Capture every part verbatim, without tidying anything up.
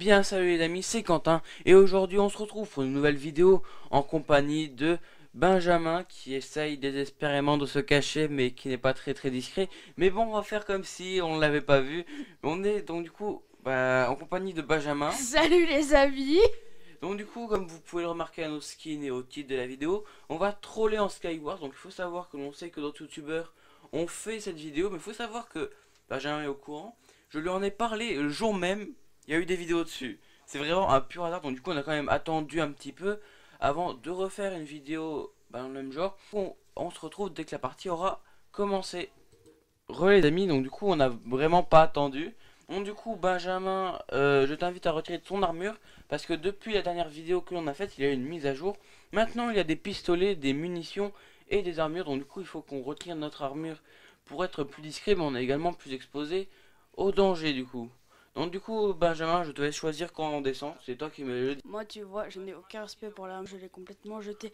bien salut les amis, c'est Quentin et aujourd'hui on se retrouve pour une nouvelle vidéo en compagnie de Benjamin qui essaye désespérément de se cacher mais qui n'est pas très très discret. Mais bon, on va faire comme si on ne l'avait pas vu. On est donc du coup bah, en compagnie de Benjamin. Salut les amis. Donc du coup, comme vous pouvez le remarquer à nos skins et au titre de la vidéo, on va troller en Skywars. Donc il faut savoir que l'on sait que d'autres youtubeurs ont fait cette vidéo, mais il faut savoir que Benjamin est au courant. Je lui en ai parlé le jour même, il y a eu des vidéos dessus. C'est vraiment un pur hasard, donc du coup on a quand même attendu un petit peu avant de refaire une vidéo bah, dans le même genre. On, on se retrouve dès que la partie aura commencé. Re les amis, donc du coup on n'a vraiment pas attendu. Donc du coup Benjamin, euh, je t'invite à retirer de son armure parce que depuis la dernière vidéo que l'on a faite, il y a eu une mise à jour. Maintenant il y a des pistolets, des munitions et des armures, donc du coup il faut qu'on retire notre armure pour être plus discret, mais on est également plus exposé au danger du coup. Donc du coup Benjamin, je te laisse choisir quand on descend, c'est toi qui me le dis. Moi tu vois, je n'ai aucun respect pour l'arme, je l'ai complètement jetée.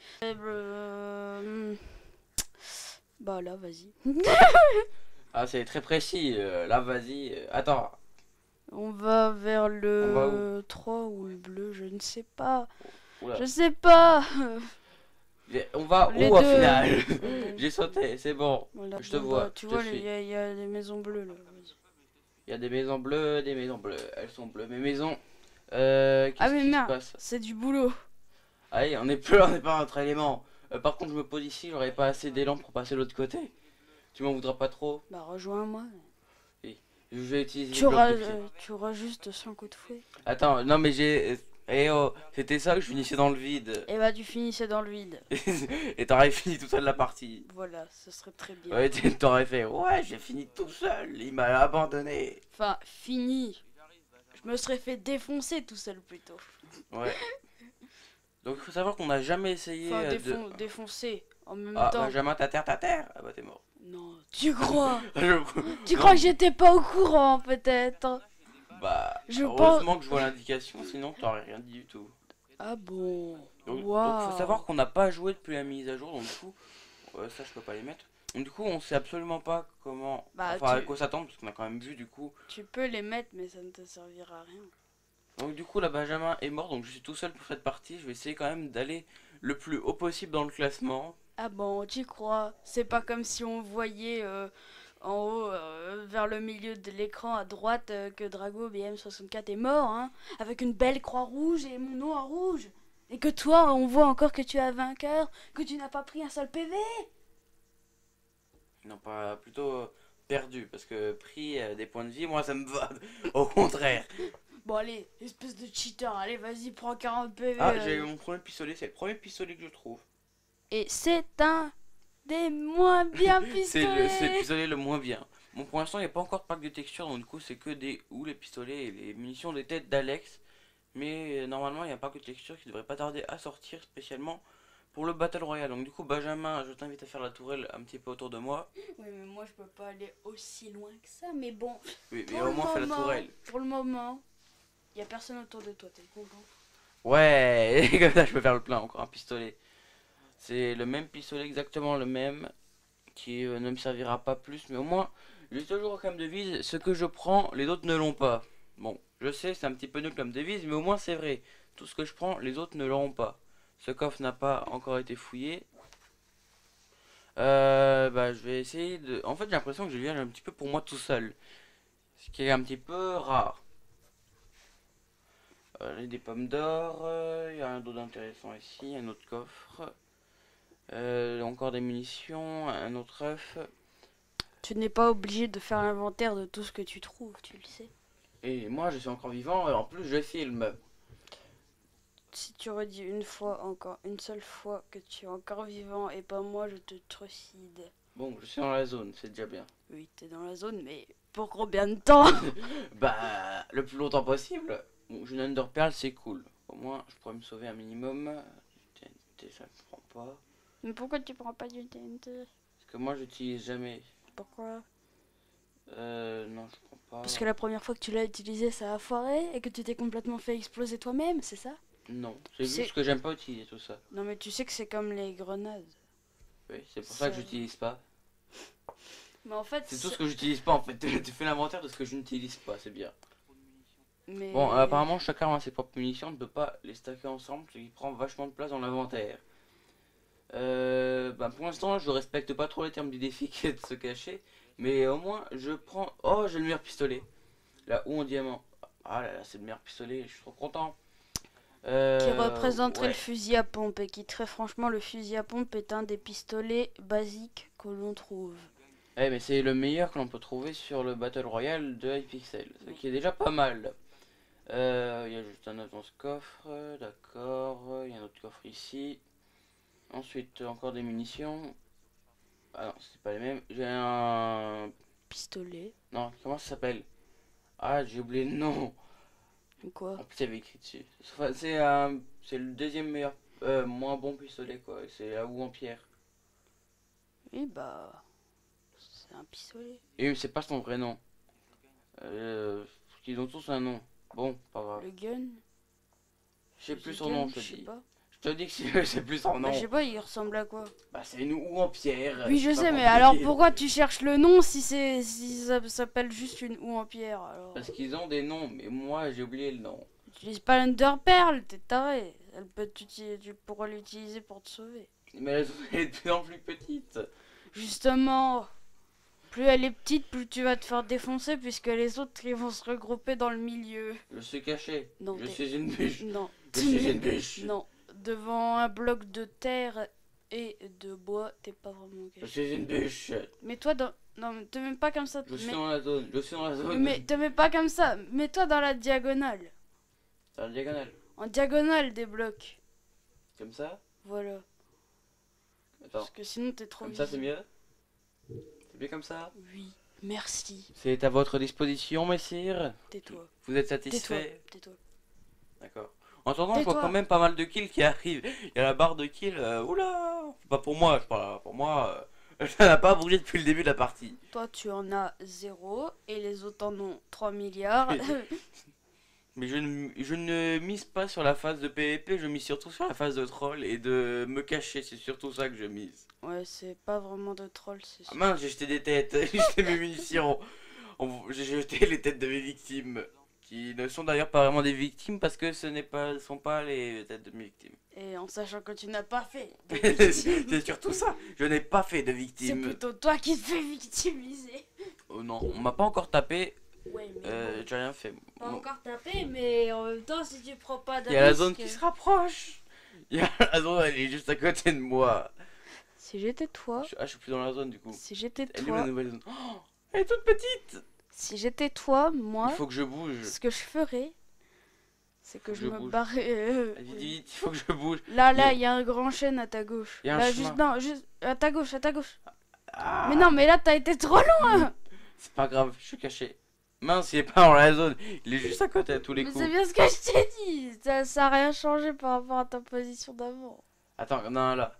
Euh... Bah là, vas-y. Ah c'est très précis, euh, là vas-y, euh, attends. On va vers le On va où? trois ou le bleu, je ne sais pas. Oula. Je sais pas. On va Les où au deux. final? Bon. J'ai sauté, c'est bon. Voilà, Je te bon, vois, bah, tu je te vois, il suis. y, a- y a des maisons bleues là. Vas-y. Il y a des maisons bleues, des maisons bleues. Elles sont bleues. Mes maisons. Euh, Ah Qu'est-ce mais qui se merde, passe? c'est du boulot. Allez, on est plus, on n'est pas notre élément. Euh, par contre, je me pose ici, j'aurais pas assez d'élan pour passer de l'autre côté. Tu m'en voudras pas trop? Bah rejoins-moi. Oui. Je vais utiliser Tu les blocs auras, de pierre. euh, tu auras juste cent coups de fouet. Attends, non mais j'ai... Eh oh, c'était ça que je finissais dans le vide. Et bah tu finissais dans le vide. Et t'aurais fini tout seul la partie. Voilà, ce serait très bien. Ouais, t'aurais fait, ouais, j'ai fini tout seul, il m'a abandonné. Enfin, fini. Je me serais fait défoncer tout seul plutôt. Ouais. Donc il faut savoir qu'on n'a jamais essayé Enfin, euh, défon de... défoncer en même Ah, temps. Benjamin, ta terre, ta terre. Ah bah t'es mort. Non, tu crois? Je- Tu Non. crois que j'étais pas au courant peut-être? Bah, Je heureusement pense. que je vois l'indication, sinon t'aurais rien dit du tout. Ah bon? Donc, donc Waouh. faut savoir qu'on n'a pas joué depuis la mise à jour, donc du coup, euh, ça je peux pas les mettre. Donc du coup, on sait absolument pas comment, Bah, enfin à tu- quoi s'attendre, parce qu'on a quand même vu du coup. Tu peux les mettre, mais ça ne te servira à rien. Donc du coup, là Benjamin est mort, donc je suis tout seul pour cette partie. Je vais essayer quand même d'aller le plus haut possible dans le classement. Ah bon, tu crois? C'est pas comme si on voyait euh, en haut, euh, vers le milieu de l'écran à droite, euh, que Drago B M soixante-quatre est mort, hein, avec une belle croix rouge et mon nom en rouge. Et que toi, on voit encore que tu es vainqueur, que tu n'as pas pris un seul P V. Non, pas plutôt euh, perdu, parce que pris euh, des points de vie, moi ça me va. Au contraire. Bon allez, espèce de cheater, allez vas-y, prends quarante P V. Ah, euh. j'ai eu mon premier pistolet, c'est le premier pistolet que je trouve. Et c'est un des moins bien C'est le, c'est le pistolets. pistolet le moins bien. Bon, pour l'instant, il n'y a pas encore de pack de texture, donc du coup, c'est que des ou les pistolets et les munitions des têtes d'Alex. Mais euh, normalement, il y a un pack de texture qui devrait pas tarder à sortir spécialement pour le Battle Royale. Donc, du coup, Benjamin, je t'invite à faire la tourelle un petit peu autour de moi. Oui, mais moi je peux pas aller aussi loin que ça, mais bon. Oui, mais Pour au le moins, fais la moment, tourelle. pour le moment, il y a personne autour de toi, t'es content? Ouais, et comme ça, je peux faire le plein. Encore un pistolet. C'est le même pistolet, exactement le même, qui euh, ne me servira pas plus, mais au moins, j'ai toujours comme devise, ce que je prends, les autres ne l'ont pas. Bon, je sais, c'est un petit peu nul comme devise, mais au moins c'est vrai. Tout ce que je prends, les autres ne l'auront pas. Ce coffre n'a pas encore été fouillé. Euh, bah, je vais essayer de... En fait, j'ai l'impression que je viens un petit peu pour moi tout seul. Ce qui est un petit peu rare. Euh, là, des pommes d'or, il euh, y a rien d'autre d'intéressant ici, un autre coffre. Euh, encore des munitions, un autre œuf. Tu n'es pas obligé de faire l'inventaire de tout ce que tu trouves, tu le sais. Et moi je suis encore vivant et en plus je filme. Si tu redis une fois encore, une seule fois que tu es encore vivant et pas moi, je te trucide. Bon, je suis dans la zone, c'est déjà bien. Oui, t'es dans la zone, mais pour combien de temps? Bah, le plus longtemps possible. Bon, j'ai une Under Pearl, c'est cool. Au moins, je pourrais me sauver un minimum. T N T, ça ne prend pas. Mais pourquoi tu prends pas du T N T? Parce que moi, j'utilise jamais. Pourquoi? Euh, non, je prends pas. Parce que la première fois que tu l'as utilisé, ça a foiré et que tu t'es complètement fait exploser toi-même, c'est ça? Non, c'est C'est- juste que j'aime pas utiliser tout ça. Non, mais tu sais que c'est comme les grenades. Oui, c'est pour ça que Ça- j'utilise pas. Mais en fait, C'est tout ce que j'utilise pas en fait. Tu fais l'inventaire de ce que je n'utilise pas, c'est bien. Mais... Bon, euh, apparemment, chaque arme a ses propres munitions, on ne peut pas les stacker ensemble, ce qui prend vachement de place dans l'inventaire. Euh, bah, pour l'instant, je respecte pas trop les termes du défi qui est de se cacher, mais au moins, je prends... Oh, j'ai le meilleur pistolet. Là, où en diamant. Ah là là, c'est le meilleur pistolet, je suis trop content. Euh, qui représenterait ouais. le fusil à pompe et qui très franchement le fusil à pompe est un des pistolets basiques que l'on trouve. Eh mais c'est le meilleur que l'on peut trouver sur le Battle Royale de Hypixel, ce qui est déjà pas mal. Euh, Il y a juste un autre dans ce coffre, d'accord, il y a un autre coffre ici. Ensuite encore des munitions. Ah non, c'est pas les mêmes. J'ai un... Pistolet. Non, comment ça s'appelle? Ah, j'ai oublié le nom. Quoi? En plus il y avait écrit dessus. Enfin, c'est un... c'est le deuxième meilleur, euh, moins bon pistolet quoi, c'est la houe en pierre. Oui bah... c'est un pistolet. Et c'est pas son vrai nom. Euh, ils ont tous un nom. Bon, pas grave. Le gun? Je sais plus Le son gun, nom, je te je sais dis. pas. Je te dis que c'est c'est plus son Bah, nom. je sais pas, il ressemble à quoi? Bah c'est une houe en pierre. Oui je c'est pas sais, mais compliqué. alors pourquoi tu cherches le nom si c'est si ça s'appelle juste une houe en pierre alors? Parce qu'ils ont des noms, mais moi j'ai oublié le nom. Utilise pas l'Underpearl, t'es taré. Elle peut t'utiliser, tu pourras l'utiliser pour te sauver. Mais elles sont de plus en plus petites. Justement, plus elle est petite, plus tu vas te faire défoncer puisque les autres ils vont se regrouper dans le milieu. Je suis caché. Non, je t'es- suis une bûche. Non. Je suis une bûche. Non. Devant un bloc de terre et de bois, t'es pas vraiment Je caché. suis une bûche. Mais toi dans... Non, mais te mets pas comme ça. Je suis Mais... dans la zone. Je suis dans la zone. mais te mets pas comme ça. Mets-toi dans la diagonale. Dans la diagonale. En diagonale des blocs. Comme ça. Voilà. Attends. Parce que sinon t'es trop Comme ça c'est visible. mieux. C'est bien comme ça. Oui. Merci. C'est à votre disposition, messire. Tais-toi. Vous êtes Tais-toi. satisfait? Tais-toi. D'accord. En attendant, je vois Tais-toi. quand même pas mal de kills qui arrivent. Il y a la barre de kills. Euh, oula! C'est pas pour moi, je parle. Pour moi, euh, ça n'a pas bougé depuis le début de la partie. Toi tu en as zéro et les autres en ont trois milliards. Mais je ne, je ne mise pas sur la phase de P V P, je mise surtout sur la phase de troll et de me cacher. C'est surtout ça que je mise. Ouais, c'est pas vraiment de troll, c'est Ah sûr. mince, j'ai jeté des têtes, j'ai jeté mes munitions. On- J'ai jeté les têtes de mes victimes. Qui ne sont d'ailleurs pas vraiment des victimes parce que ce n'est pas, sont pas les têtes de mes victimes. Et en sachant que tu n'as pas fait de victime, C'est surtout ça, je n'ai pas fait de c'est victime. plutôt toi qui te fais victimiser. Oh non, on m'a pas encore tapé, Ouais, mais euh, bon, j'ai rien fait. pas encore tapé, mais en même temps, si tu prends pas de Il y a la risque- zone qui se rapproche. Il y a la zone, elle est juste à côté de moi. Si j'étais toi, Je, ah, je suis plus dans la zone du coup. si j'étais Elle est où la toi, nouvelle zone? Oh, elle est toute petite. si j'étais toi, moi, Il faut que je bouge. ce que je ferais, c'est que Faut je que je me bouge. barrais. euh, Vite, vite, il faut que je bouge. Là, là, Il il y a un grand chêne à ta gauche. Il y a un Là, chemin. juste, non, juste à ta gauche, à ta gauche. Ah, Mais non, mais là, t'as été trop loin. c'est pas grave, je suis caché. Mince, il est pas dans la zone. Il est juste à côté à tous les Mais coups. c'est bien ce que je t'ai dit. Ça, ça a rien changé par rapport à ta position d'avant. Attends, non, là.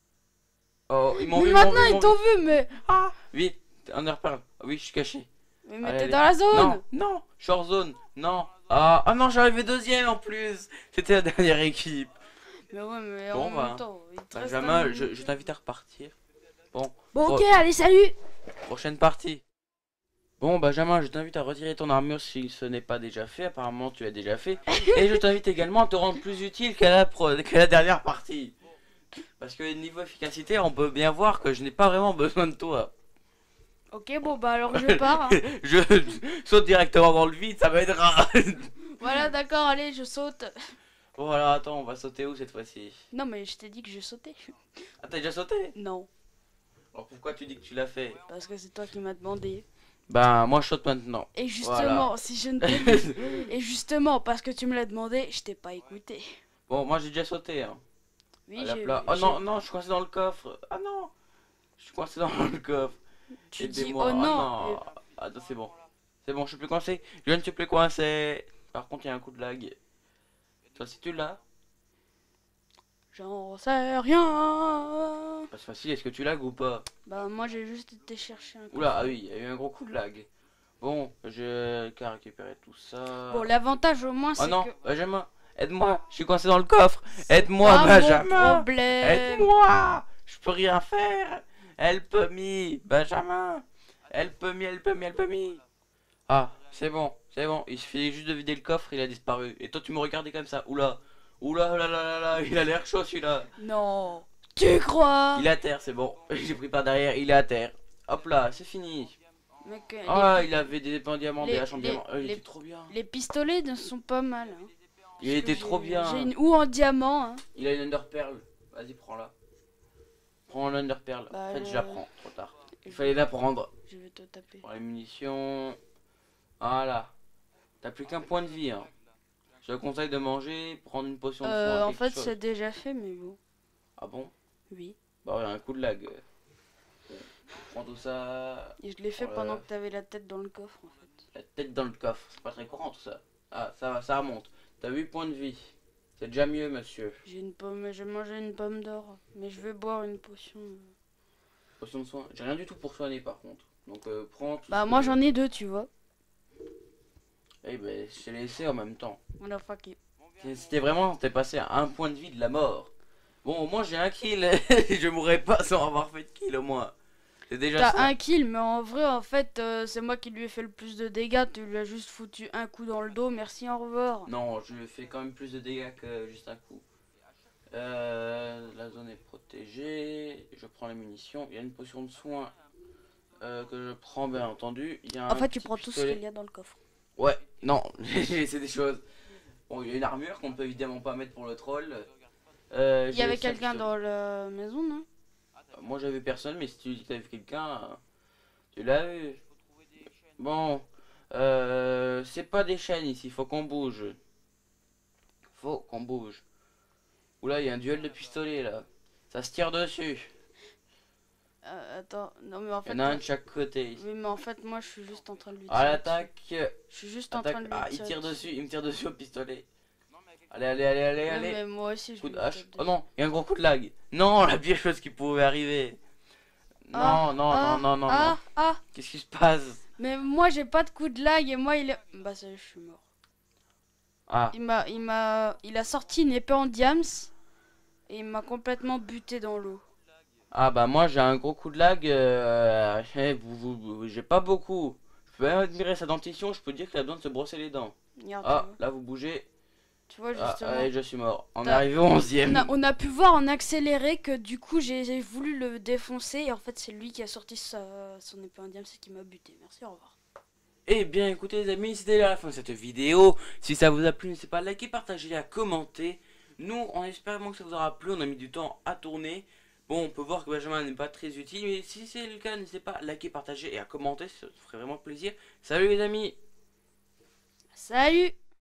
Oh, ils m'ont Mais vu, ils m'ont maintenant, vu, ils m'ont t'ont vu. vu, mais. Ah, vite, Underpearl. Ah oui, je suis caché. Mais, mais Allez, t'es allez. dans la zone. Non, non, je suis hors zone. Non. Ah, ah non, j'arrivais deuxième en plus. C'était la dernière équipe. Mais ouais, mais Bon, en bah, même temps, il te reste Benjamin, un- je, je t'invite à repartir. Bon, Bon, ok, Oh. allez, salut. prochaine partie. Bon, Benjamin, je t'invite à retirer ton armure si ce n'est pas déjà fait. Apparemment, tu l'as déjà fait. Et je t'invite également à te rendre plus utile qu'à la, pro- qu'à la dernière partie. Parce que niveau efficacité, on peut bien voir que je n'ai pas vraiment besoin de toi. Ok, bon, bah alors je pars. hein. Je saute directement dans le vide, ça m'aidera. Voilà, d'accord, allez, je saute. Bon, alors attends, on va sauter où cette fois-ci? Non, mais je t'ai dit que je sautais. Ah, t'as déjà sauté? Non, Alors pourquoi tu dis que tu l'as fait? parce que c'est toi qui m'as demandé. Bah, moi je saute maintenant. Et justement, si je ne t'ai Et justement, parce que tu me l'as demandé, je t'ai pas écouté. Bon, moi j'ai déjà sauté. Hein. Oui, À la j'ai- pla- Oh j'ai- non, non, je suis coincé dans le coffre. Ah non, je suis coincé dans le coffre. Tu dis Aidez-moi. oh Ah non. non. Ah, non, c'est bon. C'est bon, je suis plus coincé. Je ne suis plus coincé. Par contre, il y a un coup de lag. Toi, si tu l'as, J'en sais rien. pas facile, est-ce que tu lag ou pas? Bah moi j'ai juste été chercher un Oula, ah oui, il y a eu un gros coup de lag. Bon, je qu'à récupérer tout ça. Bon, l'avantage au moins Oh c'est non, que Benjamin, aide-moi, je suis coincé dans le coffre. Aide-moi, pas mon Benjamin. problème. Aide-moi, je peux rien faire. Help me, Benjamin. Help me, help me, help me. Ah, c'est bon, C'est bon, il suffit juste de vider le coffre, il a disparu. Et toi tu me regardais comme ça. Oula. Oula là là là là, il a l'air chaud celui-là. Non. Tu crois? Il est à terre, c'est bon. J'ai pris par derrière, il est à terre. Hop là, c'est fini. Mec, euh, Ah, les, il avait des épées en diamant, les- des haches en les- diamant. Euh, il les- était trop bien. les pistolets ne sont pas mal. Hein. Il Parce était que trop j'ai- bien. J'ai une houe en diamant. Hein. Il a une Under Pearl. Vas-y, prends-la. Prends l'Under Pearl. Bah, En fait, je euh, la prends, trop tard. Il je- fallait la prendre. Je vais te taper. Pour les munitions. Voilà. T'as plus qu'un point de vie. Hein. Je te conseille de manger, prendre une potion de Euh, soin. en quelque fait, chose. c'est déjà fait, mais bon. Ah bon? Oui. Bah, il y a un coup de lag. Prends tout ça. Et je l'ai fait Voilà. pendant que t'avais la tête dans le coffre, en fait. La tête dans le coffre. C'est pas très courant tout ça. Ah, ça va, ça remonte. T'as huit points de vie. C'est déjà mieux, monsieur. J'ai une pomme, j'ai mangé une pomme d'or, mais je vais boire une potion. euh. Potion de soin. J'ai rien du tout pour soigner par contre. Donc, euh, prends tout Bah ce moi que- j'en ai deux, tu vois. Eh ben, je t'ai laissé en même temps. On a fucké. C'était vraiment, t'es passé à un point de vie de la mort. Bon, au moins j'ai un kill. Je mourrais pas sans avoir fait de kill au moins. C'est déjà T'as ça. un kill, mais en vrai, en fait, euh, c'est moi qui lui ai fait le plus de dégâts. Tu lui as juste foutu un coup dans le dos. Merci, au revoir. Non, je lui ai fait quand même plus de dégâts que juste un coup. Euh, la zone est protégée. Je prends les munitions. Il y a une potion de soin euh, que je prends, bien entendu. Il y a En un fait, tu petit prends tout ce pistolet. qu'il y a dans le coffre. Ouais, non, c'est des choses. Bon, il y a une armure qu'on peut évidemment pas mettre pour le troll. Euh, Il y j'ai avait le seul quelqu'un pistolet. dans la maison, non? Moi j'avais personne, mais si tu dis que t'avais quelqu'un, euh, tu l'as vu. Bon, euh, c'est pas des chaînes ici, faut qu'on bouge. Faut qu'on bouge. Oula, il y a un duel de pistolets là. Ça se tire dessus. Euh, attends, non mais en Il y fait... en a un euh, de chaque côté. Oui, mais en fait, moi, je suis juste en train de lui À tirer l'attaque. dessus. Je suis juste en Attaque. train de lui Ah, il tirer tire dessus. dessus, il me tire dessus au pistolet. Allez, allez, allez, allez, Ouais, allez. mais moi aussi, je Coup lui de tape hache. Oh dessus. non, il y a un gros coup de lag. Non, la pire chose qui pouvait arriver. Non, Ah, non, ah, non, non, non, ah, non. ah, Qu'est-ce qui se passe? mais moi, j'ai pas de coup de lag et moi, il est... Bah, ça y est, je suis mort. Ah, Il m'a, il m'a, il a sorti une épée en diams et il m'a complètement buté dans l'eau. ah bah moi j'ai un gros coup de lag. Euh, eh, vous- vous- vous- j'ai pas beaucoup. Je peux même admirer sa dentition. Je peux dire qu'il a besoin de se brosser les dents. Regarde, Ah, tu vois. là vous bougez. Tu vois, Ah, justement. allez, je suis mort. On est T'as- arrivé au onzième. On a, on a pu voir en accéléré que du coup j'ai j'ai voulu le défoncer et en fait c'est lui qui a sorti sa, son épée en diams et qui m'a buté. Merci, au revoir. Eh bien écoutez les amis, c'était la fin de cette vidéo. Si ça vous a plu, n'hésitez pas à liker, partager, à commenter. Nous, on espère vraiment que ça vous aura plu. On a mis du temps à tourner. Bon, on peut voir que Benjamin n'est pas très utile, mais si c'est le cas, n'hésitez pas à liker, partager et à commenter. Ça ferait vraiment plaisir. Salut les amis! Salut!